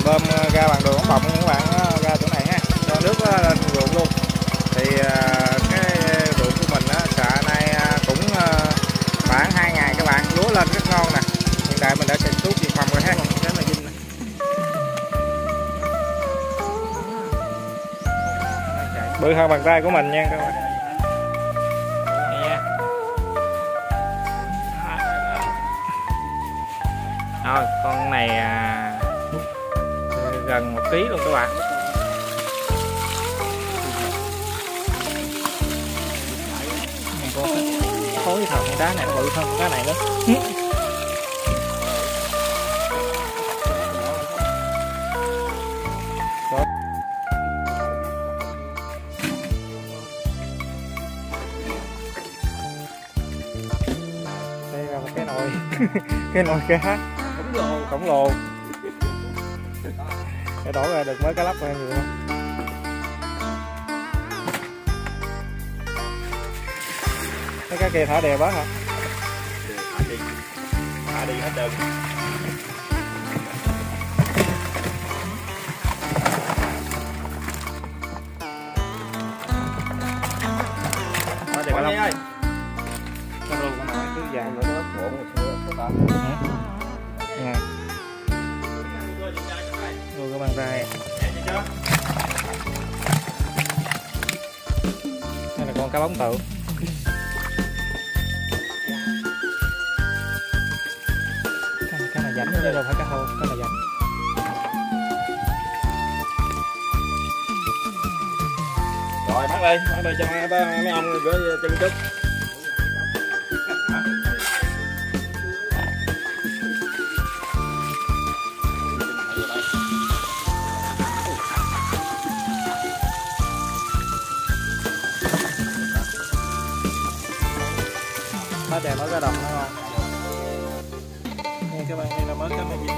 bơm ra bằng đường ống bọng các bạn, ra chỗ này ha, cho nước lên ruộng luôn. Thì cái ruộng của mình xạ nay cũng khoảng 2 ngày các bạn, lúa lên rất ngon nè. Hiện tại mình đã xịt thuốc diệt mầm rồi ha. Cái là dinh nè. Bự hơn bàn tay của mình nha các bạn. Rồi, con này gần 1 kg luôn các bạn. Này có khối thật đá này bự hơn cái này nữa. Đây là một cái nồi cái nồi cá khổng lồ. Để đổ ra được mới cá lóc ra nhiều không? Cái cá kia thả đè bớt hả? Thả đi hết trơn. Con ơi. Con rùa con này cứ vàng rồi đó. Nè. Rùa cái bàn tay. Đây là con cá bóng tự. Cái này rảnh chứ đâu phải cá hô, cái này rảnh. Rồi bắt đi cho mấy ông rửa chân chút. Mới đè mới ra đồng nữa không? Nghe các bạn, đây là mới cá này gì?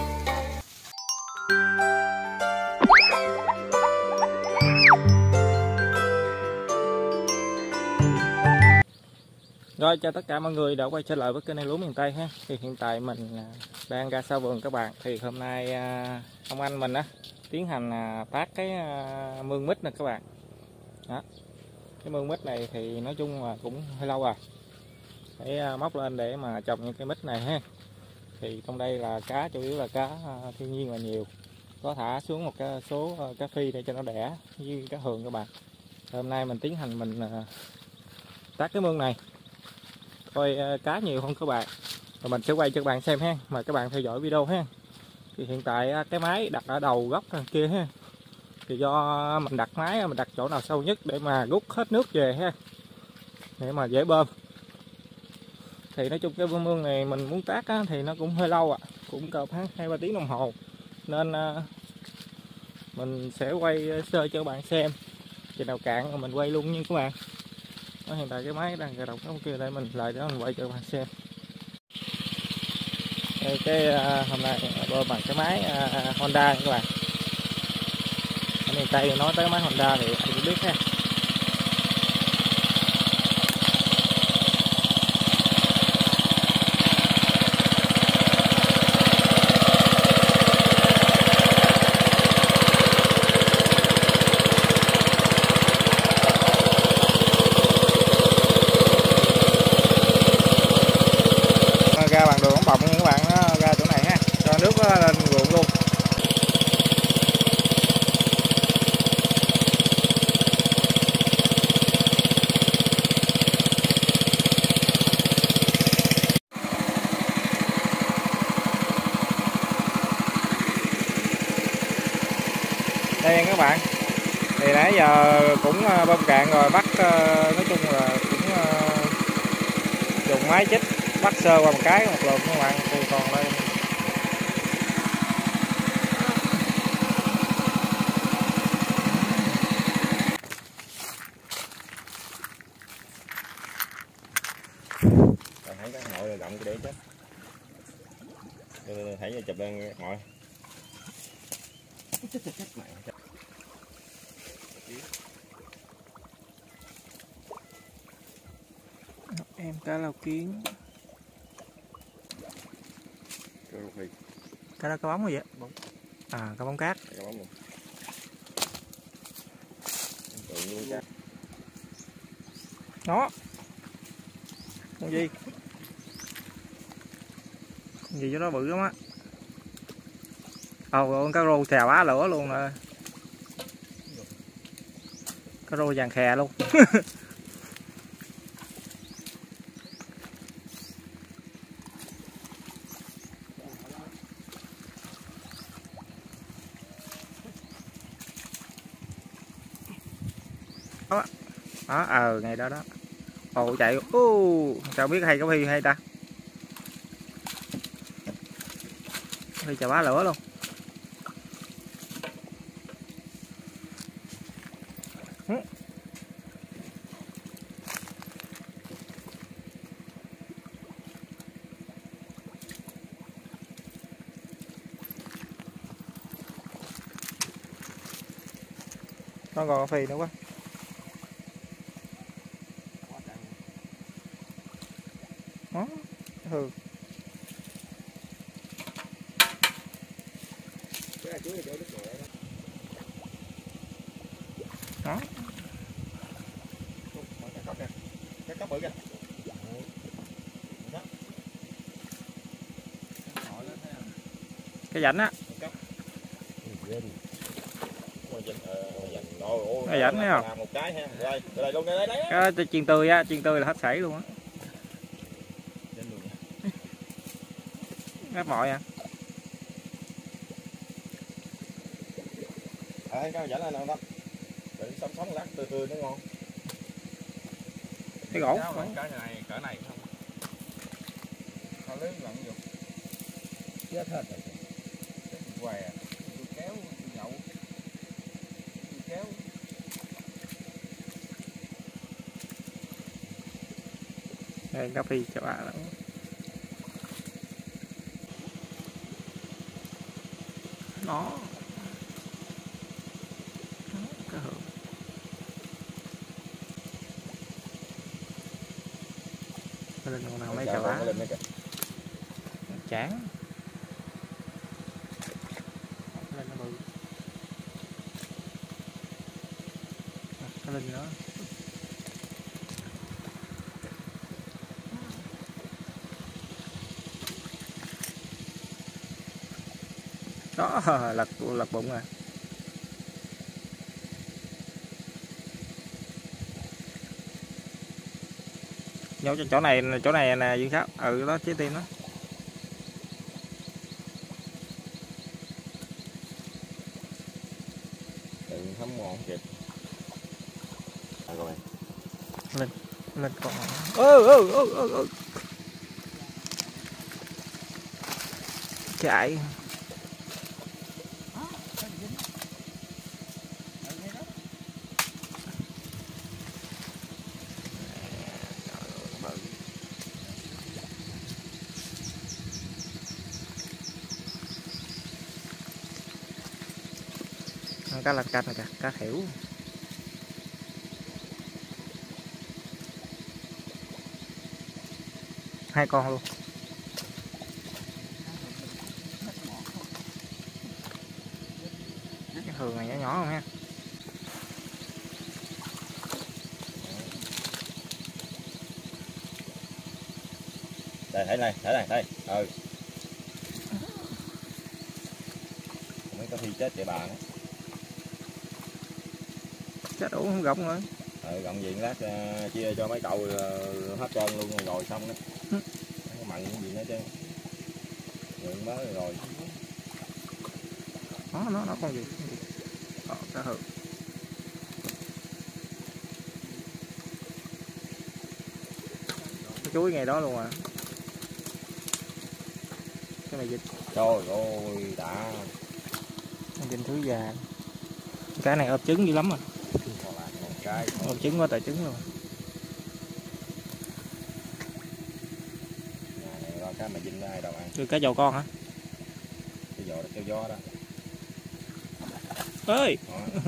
Rồi, chào tất cả mọi người đã quay trở lại với kênh Lúa Miền Tây ha. Thì hiện tại mình đang ra sau vườn các bạn. Thì hôm nay ông anh mình tiến hành phát cái mương mít nè các bạn. Đó. Cái mương mít này thì nói chung là cũng hơi lâu rồi. Để móc lên để mà trồng những cái mít này ha. Thì trong đây là cá chủ yếu là cá thiên nhiên là nhiều. Có thả xuống một cái số cá phi để cho nó đẻ với cá hường các bạn. Hôm nay mình tiến hành mình tác cái mương này. Coi cá nhiều không các bạn. Rồi mình sẽ quay cho các bạn xem ha. Mời các bạn theo dõi video ha. Thì hiện tại cái máy đặt ở đầu góc đằng kia ha. Thì do mình đặt máy mình đặt chỗ nào sâu nhất để mà rút hết nước về ha. Để mà dễ bơm. Thì nói chung cái mương này mình muốn tác thì nó cũng hơi lâu cũng cỡ 2-3 tiếng đồng hồ. Nên mình sẽ quay sơ cho các bạn xem. Chừng nào cạn rồi mình quay luôn nha các bạn. Hiện tại cái máy đang cài động cái kia đây mình lại để mình quay cho các bạn xem. Đây, cái hôm nay bơm bằng cái máy Honda các bạn. Ở miền Tây nói tới máy Honda thì ai cũng biết ha. Ra bằng đường ống bọng nha các bạn, ra chỗ này ha, cho nước lên ruộng luôn. Đây các bạn, thì nãy giờ cũng bơm cạn rồi, bắt nói chung là cũng dùng máy chích bắt sơ qua một cái một lượt các bạn. Thì còn đây Thấy cái ngồi rộng cái để chứ thấy chụp lên ngồi em cá lau kiến, cá đó cá bóng rồi vậy À, cá bóng cát. Cá bóng luôn. Tượng luôn cha. Nó. Con gì? Con gì cho nó bự lắm á. Con cá rô xèo á lửa luôn nè. Cá rô vàng khè luôn. Đó, ngày đó đó. Ồ chạy, sao biết hay có Phi hay ta. Phi chà bá lửa luôn. Nó còn có Phi nữa quá. Đó, hừ. Đó. Cái cốc bự kìa. Cái rảnh á. Cái rảnh thấy không? Một cái ha. Rồi, đây luôn đây đây. Cái chiên tươi á, chiên tươi là hết sảy luôn á. Ngáp mọi à. Cái rảnh này nè đó. Đừng sống lát tươi nó ngon. Cái gỗ. Cái này cỡ này không. Thôi lấy lặn vô. Chết hết rồi. Què. Kéo nhậu. Kéo. Đây cà phê cho bạn. Nó. Cá hưởng. Lên con nào mấy chà bá. Chán. Lên nó bự. Nó lên nữa. Đó, lật bụng rồi. Nhau cho chỗ này nè Dương Sáu. Đó trái tim đó. Đừng thấm ngon kìa. Rồi. Lên con. Chạy. Cá lạch canh này kìa, cá thỉu. Hai con luôn. Cái hường này nhỏ nhỏ không ha. Đây thấy này, đây. Mấy có Phi chết vậy bà nữa. Chết đủ không gọng rồi. Gọng gì lát chia cho mấy cậu hết trơn luôn rồi xong đó. Cái mặn gì nữa chứ. Lượng mới rồi. Nó con gì? Cá hưởng. Cái chuối ngày đó luôn à. Cái này vịt. Trời ơi đã. Vịt thứ già. Cái này ấp trứng dữ lắm à. Cái ấp trứng quá trời trứng luôn. Rồi cái mà vinh ai đâu ăn. Đưa cá dầu con hả? Cái dầu đó kêu gió đó. Ơi.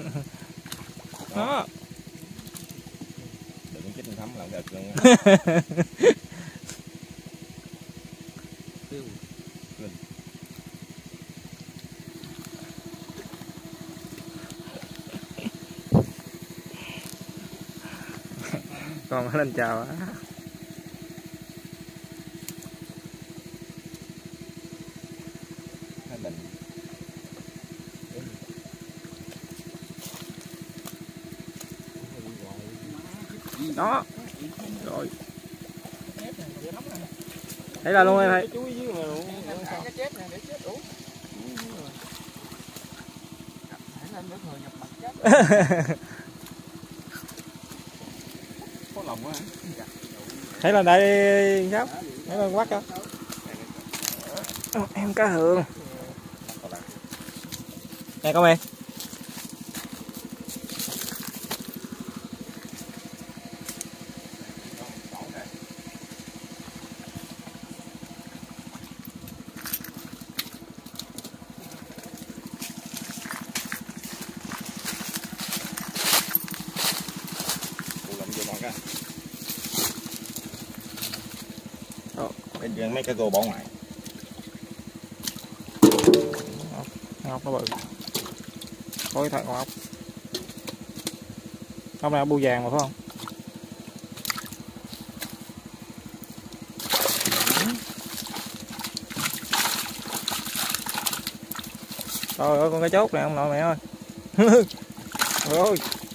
Đó. Đừng chích thấm làm được luôn. Còn lên chào á. Đó rồi thấy là luôn em thấy có lòng quá. thấy là đây sao thấy là quát không em cá hường nè con em cái chuyện mấy cái gồ bỏ ngoài ngọc nó bự có thật ngọc hôm nay bu vàng mà phải không trời ơi con cá chốt này ông nội mẹ ơi rồi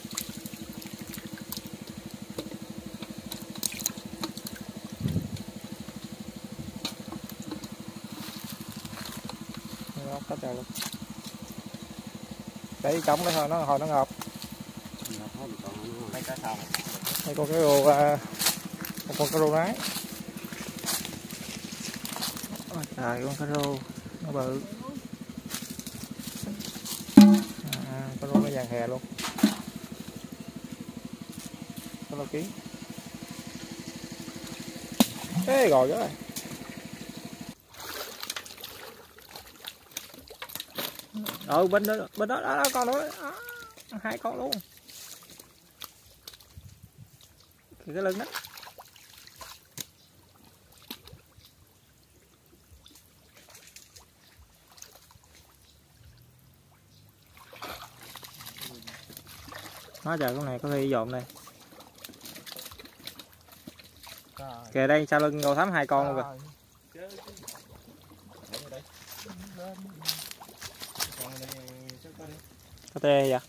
hết trời luôn để trống cái thôi nó hồi nó ngợp đây con cái rô một con cá rô nái ôi trời con cá rô nó bự cá rô nó vàng hè luôn cá rô kiến ê rồi đó bên đó con đó hai con luôn cái lưng đó nó trời con này có khi dồn đây kìa đây sau lưng ngô thắm hai con luôn kìa có tê vậy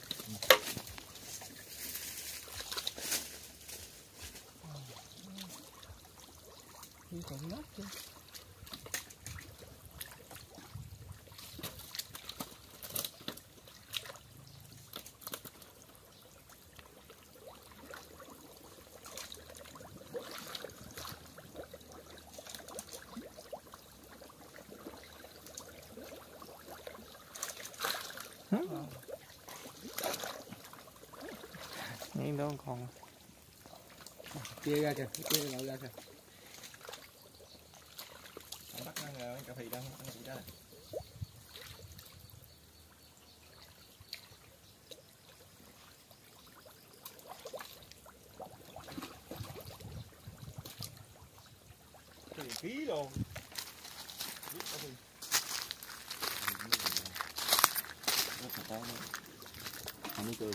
nhìn đó còn chia ra kìa, chia lại ra kìa. bắt cà phê đó ký luôn không biết cười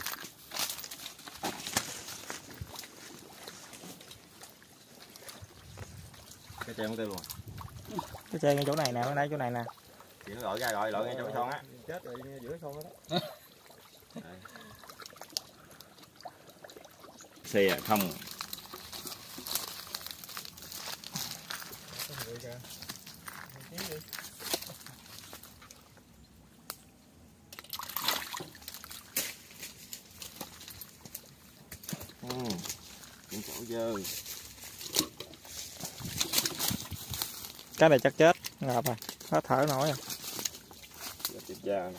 cái chèn của tôi luôn cái chèn ngay chỗ này nè ở đây chỗ này nè chị nó gọi ra rồi ngay chỗ cái son á chết rồi giữa cái son đó xe không những chỗ dơ cái này chắc chết ngợp rồi hết thở nổi rồi chết da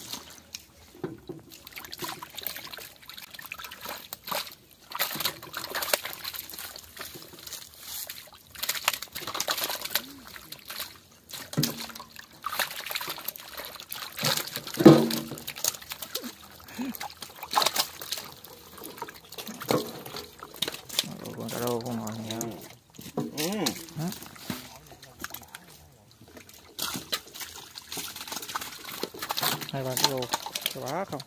con cá rô con ngồi nha hai ba cái rô cái bá không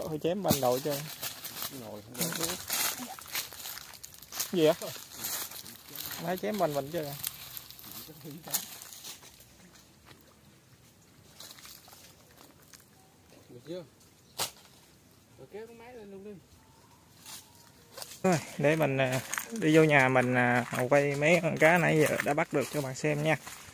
phải chém banh đầu cho. Ngồi Gì á? Nói chém banh mình chứ. được chưa? Rồi kéo cái máy lên luôn đi. Rồi, để mình đi vô nhà mình quay mấy con cá nãy giờ đã bắt được cho bạn xem nha.